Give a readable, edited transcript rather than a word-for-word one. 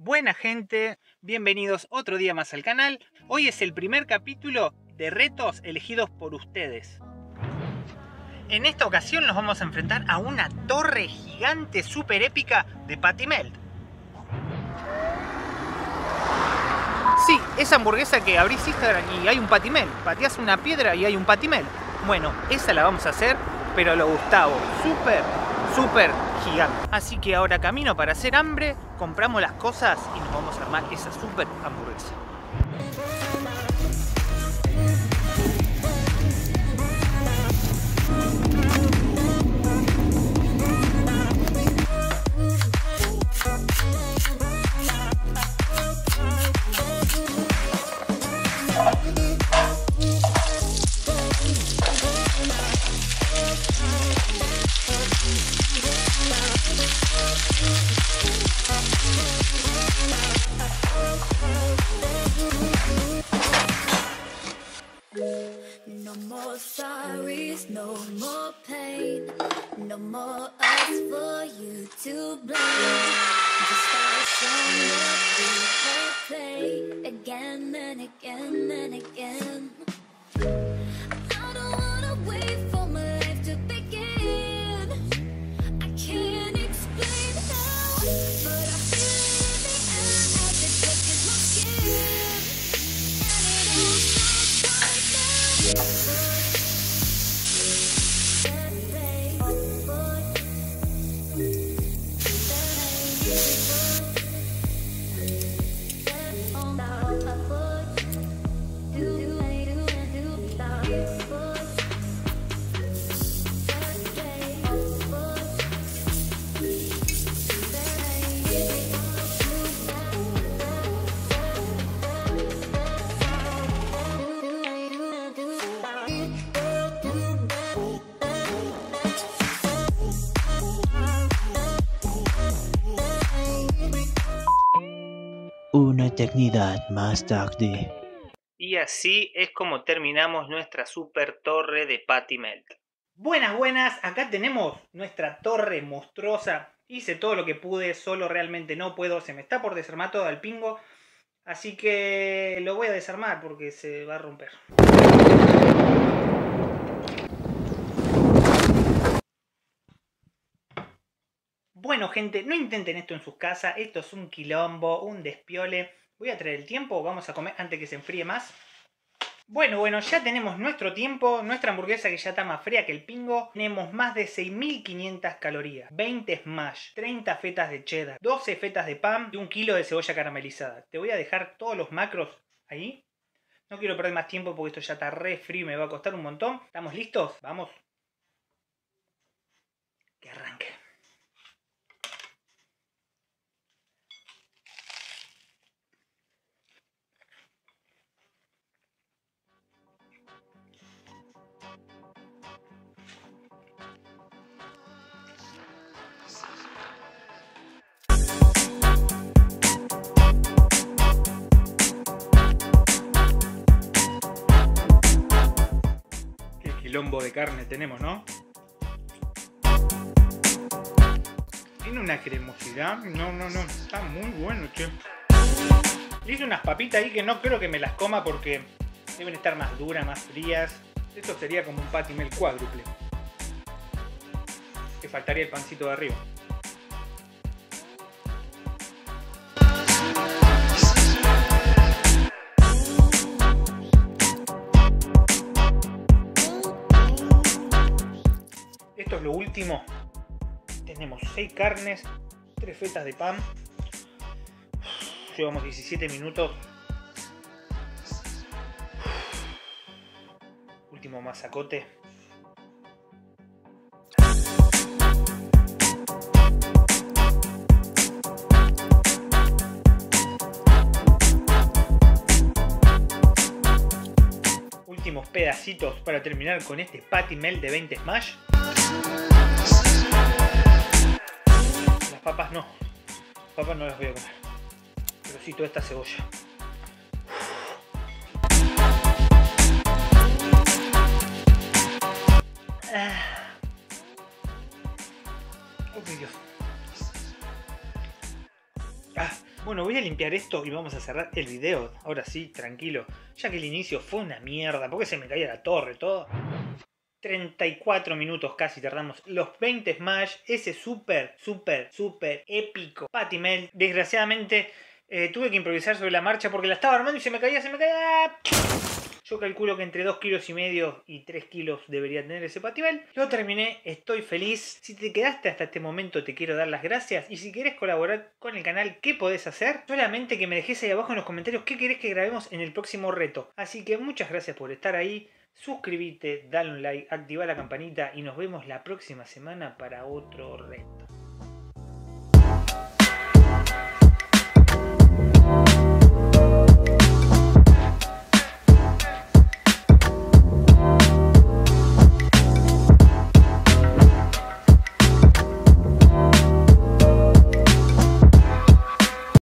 Buena gente, bienvenidos otro día más al canal. Hoy es el primer capítulo de retos elegidos por ustedes. En esta ocasión nos vamos a enfrentar a una torre gigante super épica de Patty Melt. Sí, esa hamburguesa que abrís Instagram y hay un Patty Melt. Pateás una piedra y hay un Patty Melt. Bueno, esa la vamos a hacer, pero a lo Gustavo. Súper gigante. Así que ahora camino para hacer hambre, compramos las cosas y nos vamos a armar esa super hamburguesa. No more sorries, no more pain, no more us for you to blame. Just a song that we can play again and again and again. I don't wanna wait for my life to begin. I can't explain how, but I feel it in the air as it touches my skin, and it all starts right now. Una eternidad más tarde. Y así es como terminamos nuestra super torre de Patty Melt. Buenas, acá tenemos nuestra torre monstruosa. Hice todo lo que pude, solo realmente no puedo, se me está por desarmar todo al pingo. Así que lo voy a desarmar porque se va a romper. Bueno gente, no intenten esto en sus casas, esto es un quilombo, un despiole. Voy a traer el tiempo, vamos a comer antes que se enfríe más. Bueno, ya tenemos nuestro tiempo, nuestra hamburguesa que ya está más fría que el pingo. Tenemos más de 6.500 calorías, 20 smash, 30 fetas de cheddar, 12 fetas de pan y 1 kilo de cebolla caramelizada. Te voy a dejar todos los macros ahí. No quiero perder más tiempo porque esto ya está re frío y me va a costar un montón. ¿Estamos listos? Vamos. Que arranque. Quilombo de carne tenemos, ¿no? Tiene una cremosidad. No. Está muy bueno, che. Le hice unas papitas ahí que no creo que me las coma porque deben estar más duras, más frías. Esto sería como un Patty Melt cuádruple. Que faltaría el pancito de arriba. Esto es lo último. Tenemos 6 carnes, 3 fetas de pan. Llevamos 17 minutos. Último masacote. Últimos pedacitos para terminar con este Patty Melt de 20 smash. Las papas no. Las papas no las voy a comer. Pero sí toda esta cebolla. Oh, Dios. Bueno, voy a limpiar esto y vamos a cerrar el video. Ahora sí, tranquilo. Ya que el inicio fue una mierda, porque se me caía la torre, todo. 34 minutos casi tardamos. Los 20 Smash, ese súper épico Patty Melt. Desgraciadamente tuve que improvisar sobre la marcha porque la estaba armando y se me caía. Yo calculo que entre 2,5 kilos y 3 kilos debería tener ese Patibel. Lo terminé, estoy feliz. Si te quedaste hasta este momento te quiero dar las gracias. Y si querés colaborar con el canal, ¿qué podés hacer? Solamente que me dejes ahí abajo en los comentarios qué querés que grabemos en el próximo reto. Así que muchas gracias por estar ahí. Suscríbete, dale un like, activa la campanita y nos vemos la próxima semana para otro reto.